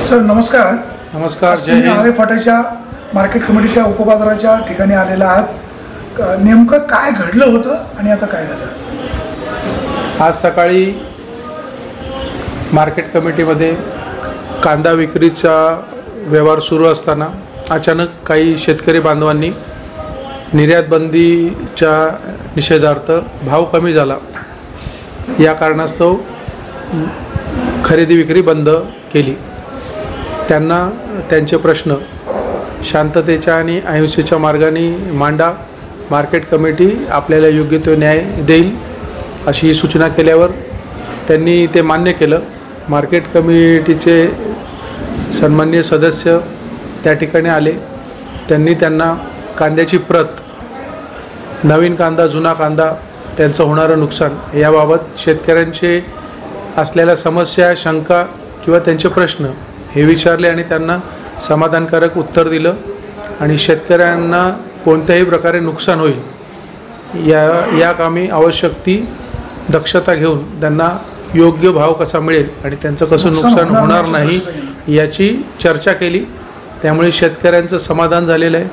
Sir नमस्कार. नमस्कार. जय तुम्ही हिंद. आळे फाट्याच्या मार्केट कमिटीच्या उपबाजाराच्या ठिकाणी आलेला आहात. नेमकं काय घडलं होतं आणि आता काय झालं? आज सकाळी मार्केट कमिटीमध्ये कांदा विक्रीचा व्यवहार सुरू असताना अचानक काही शेतकरी बांधवांनी निर्यात बंदीच्या निषेधार्थ भाव कमी झाला या कारणास्तव खरेदी विक्री बंद केली. त्यांना त्यांचे प्रश्न शांततेच्या आणि अहिंसेच्या मार्गाने मांडा. मार्केट कमिटी आपल्याला योग्य तो न्याय देईल अशी सूचना केल्यावर त्यांनी ते मान्य केलं. मार्केट कमिटीचे सन्माननीय सदस्य त्या ठिकाणी आले. त्यांना कांद्याची प्रत, नवीन कांदा, जुना कांदा, त्यांचं होणारं नुकसान याबाबत शेतकऱ्यांचे असलेल्या समस्या, शंका किंवा त्यांचे प्रश्न हे विचारले आणि त्यांना समाधानकारक उत्तर दिलं. आणि शेतकऱ्यांना कोणत्याही प्रकारे नुकसान होईल या कामी आवश्यक ती दक्षता घेऊन त्यांना योग्य भाव कसा मिळेल आणि त्यांचं कसं नुकसान होणार नाही याची चर्चा केली. त्यामुळे शेतकऱ्यांचं समाधान झालेलं आहे.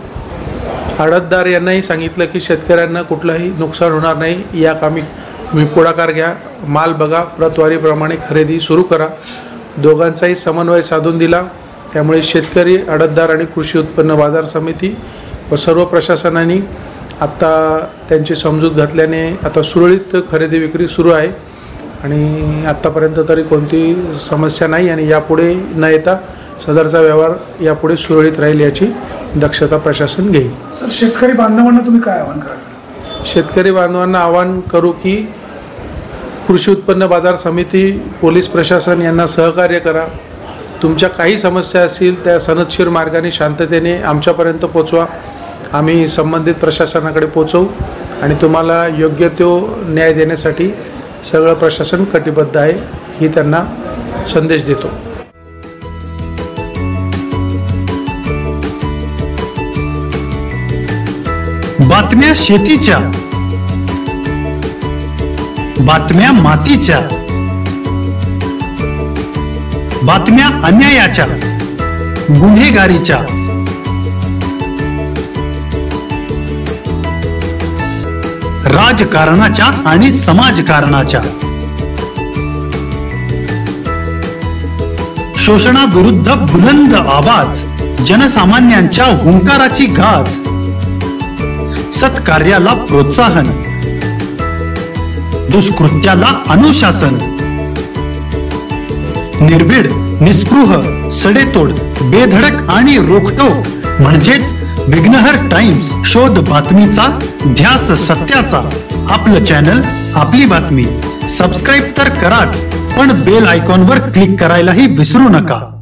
आडतदार यांनाही सांगितलं की शेतकऱ्यांना कुठलंही नुकसान होणार नाही या कामी तुम्ही पुढाकार घ्या, माल बघा, प्रतवारीप्रमाणे खरेदी सुरू करा. दोघांचाही समन्वय साधून दिला. त्यामुळे शेतकरी, आडतदार आणि कृषी उत्पन्न बाजार समिती व सर्व प्रशासनाने आत्ता त्यांची समजूत घातल्याने आता सुरळीत खरेदी विक्री सुरू आहे आणि आत्तापर्यंत तरी कोणती समस्या नाही आणि यापुढे न येता सदरचा व्यवहार यापुढे सुरळीत राहील याची दक्षता प्रशासन घेईल. सर शेतकरी बांधवांना तुम्ही काय आवाहन कराल? शेतकरी बांधवांना आवाहन करू की कृषी उत्पन्न बाजार समिती, पोलीस प्रशासन यांना सहकार्य करा. तुमच्या काही समस्या असतील त्या सनदशीर मार्गाने शांततेने आमच्यापर्यंत पोचवा. आम्ही संबंधित प्रशासनाकडे पोचवू आणि तुम्हाला योग्य तो न्याय देण्यासाठी सगळं प्रशासन कटिबद्ध आहे ही त्यांना संदेश देतो. बातम्या शेतीच्या, बातम्या मातीच्या, बातम्या अन्यायाच्या, गुन्हेगारीच्या, राजकारणाच्या आणि समाजकारणाच्या, शोषणाविरुद्ध बुलंद आवाज, जनसामान्यांच्या हुंकाराची गाज, सत्कार्याला प्रोत्साहन, दुष्कृत्याला अनुशासन, निर्भीड, निस्पृह, सडेतोड, बेधडक आणि रोखटोक म्हणजेच विघ्नहर टाइम्स. शोध बातमीचा, ध्यास सत्याचा. आपलं चॅनल, आपली बातमी. सबस्क्राईब तर कराच, पण बेल आयकॉनवर क्लिक करायलाही विसरू नका.